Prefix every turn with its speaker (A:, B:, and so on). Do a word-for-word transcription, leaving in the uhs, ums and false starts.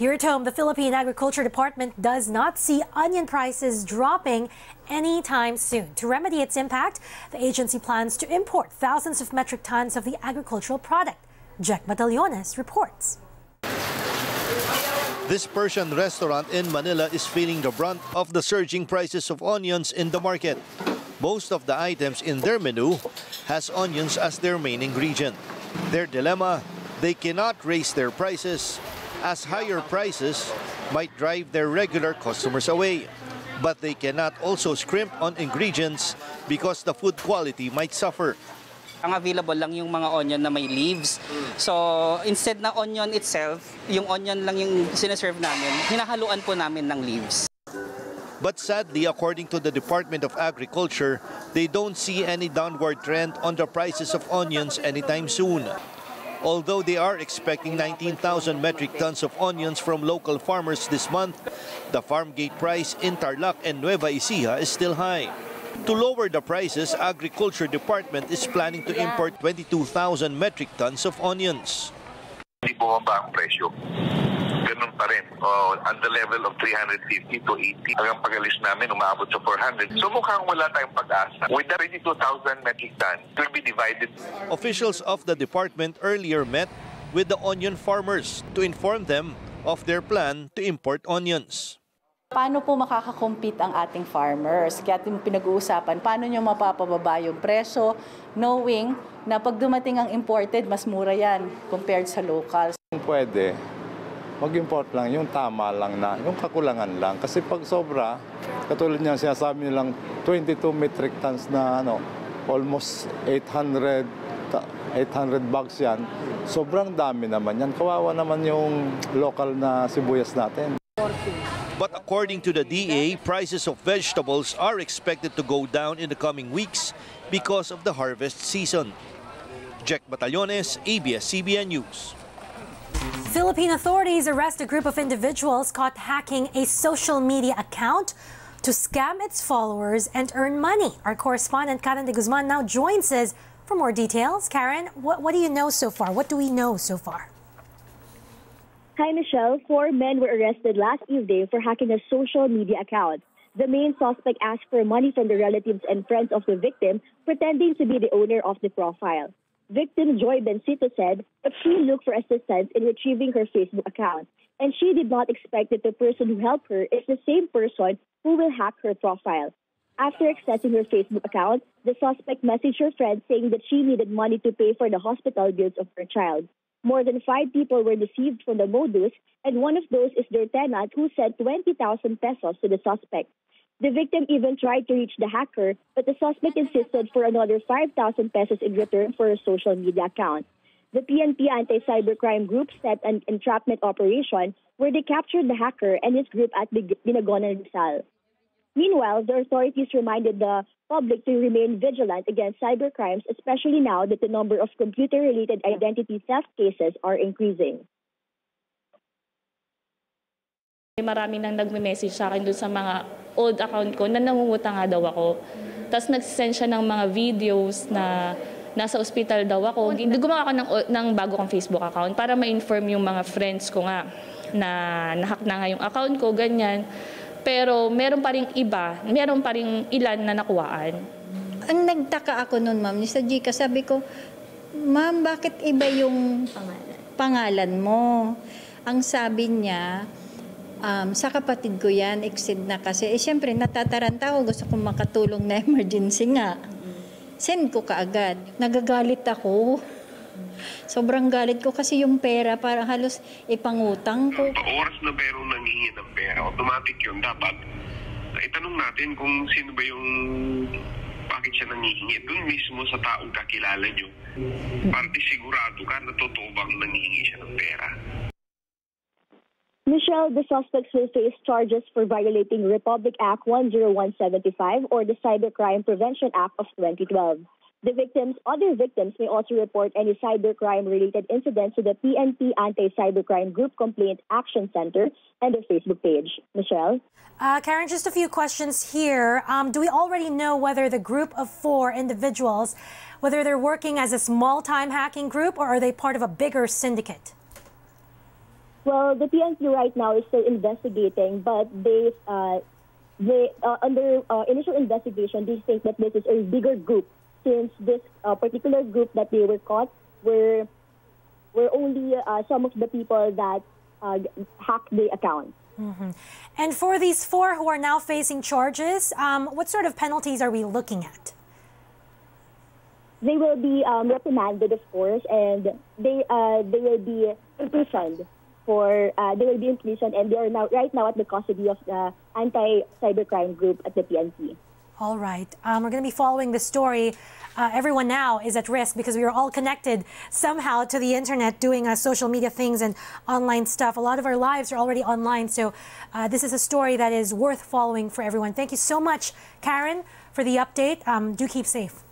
A: Here at home, the Philippine Agriculture Department does not see onion prices dropping anytime soon. To remedy its impact, the agency plans to import thousands of metric tons of the agricultural product. Jack Batallones reports.
B: This Persian restaurant in Manila is feeling the brunt of the surging prices of onions in the market. Most of the items in their menu has onions as their main ingredient. Their dilemma, they cannot raise their prices as higher prices might drive their regular customers away. But they cannot also scrimp on ingredients because the food quality might suffer.
C: Ang available lang yung mga onion na may leaves. So instead na onion itself, yung onion lang yung sinaserve namin, hinahaluan po namin ng leaves.
B: But sadly, according to the Department of Agriculture, they don't see any downward trend on the prices of onions anytime soon. Although they are expecting nineteen thousand metric tons of onions from local farmers this month, the farm gate price in Tarlac and Nueva Ecija is still high. To lower the prices, Agriculture Department is planning to import twenty-two thousand metric tons of onions.
D: Hindi bumaba ang presyo. Ganun pa rin. Oh, at the level of three hundred fifty to eighty. Hanggang pag-alis namin, umaabot sa four hundred. So mukhang wala tayong pag-asa. With the twenty-two thousand metric tons, it will be divided.
B: Officials of the department earlier met with the onion farmers to inform them of their plan to import onions.
E: Paano po makakakompete ang ating farmers? Kaya yung pinag-uusapan, paano nyo mapapababa yung presyo, knowing na pag dumating ang imported, mas mura yan compared sa local.
F: Pwede mag-import lang, yung tama lang na, yung kakulangan lang. Kasi pag sobra, katulad niya sinasabi nilang twenty-two metric tons na ano, almost eight hundred bags yan. Sobrang dami naman yan. Kawawa naman yung local na sibuyas natin.
B: But according to the D A, prices of vegetables are expected to go down in the coming weeks because of the harvest season. Jack Batallones, A B S C B N News.
A: Philippine authorities arrest a group of individuals caught hacking a social media account to scam its followers and earn money. Our correspondent Karen de Guzman now joins us for more details. Karen, what, what do you know so far? What do we know so far?
G: Hi, Michelle. Four men were arrested last evening for hacking a social media account. The main suspect asked for money from the relatives and friends of the victim, pretending to be the owner of the profile. Victim Joy Bencito said that she looked for assistance in retrieving her Facebook account, and she did not expect that the person who helped her is the same person who will hack her profile. After accessing her Facebook account, the suspect messaged her friend saying that she needed money to pay for the hospital bills of her child. More than five people were deceived from the modus, and one of those is their tenant who sent twenty thousand pesos to the suspect. The victim even tried to reach the hacker, but the suspect insisted for another five thousand pesos in return for a social media account. The P N P Anti-Cybercrime Group set an entrapment operation where they captured the hacker and his group at Binagonan, Rizal. Meanwhile, the authorities reminded the public to remain vigilant against cybercrimes, especially now that the number of computer-related identity theft cases are increasing.
H: Marami nang nagme-message sa akin doon sa mga old account ko na nangungutang nga daw ako. Tapos nagsisend siya ng mga videos na nasa ospital daw ako. Gumawa ako ng, ng bago kong Facebook account para ma-inform yung mga friends ko nga na nahack na nga yung account ko, ganyan. Pero meron pa rin iba, meron pa rin ilan na nakuhaan.
I: Ang nagtaka ako noon, ma'am, sa Gika, sabi ko, ma'am, bakit iba yung pangalan, pangalan mo? Ang sabi niya, um, sa kapatid ko yan, exceed na kasi. Eh, siyempre, natataranta ako, gusto kong makatulong na emergency nga. Send ko kaagad. Nagagalit ako. Sobrang galit ko kasi yung pera parang halos ipangutang ko.
D: Oras na merong nangingi ng pera, automatic yun. Dapat itanong natin kung sino ba yung bakit siya nangihingi. Doon mismo sa taong kakilala nyo. Para di sigurado ka na totoo bang nangihingi siya ng pera.
G: Michelle, the suspects will face charges for violating Republic Act one oh one seventy-five or the Cybercrime Prevention Act of twenty twelve. The victims, other victims may also report any cybercrime-related incidents to the P N P Anti-Cybercrime Group Complaint Action Center and their Facebook page. Michelle?
A: Uh, Karen, just a few questions here. Um, do we already know whether the group of four individuals, whether they're working as a small-time hacking group or are they part of a bigger syndicate?
G: Well, the P N P right now is still investigating, but they, uh, they uh, under uh, initial investigation, they think that this is a bigger group, since this uh, particular group that they were caught were were only uh, some of the people that uh, hacked the account.
A: Mm-hmm. And for these four who are now facing charges, um, what sort of penalties are we looking at?
G: They will be um, reprimanded, of course, and they uh, they will be imprisoned for uh, they will be imprisoned, and they are now right now at the custody of the anti-cybercrime group at the P N P.
A: All right, um, we're going to be following the story. Uh, everyone now is at risk because we are all connected somehow to the internet, doing uh, social media things and online stuff. A lot of our lives are already online, so uh, this is a story that is worth following for everyone. Thank you so much, Karen, for the update. Um, do keep safe.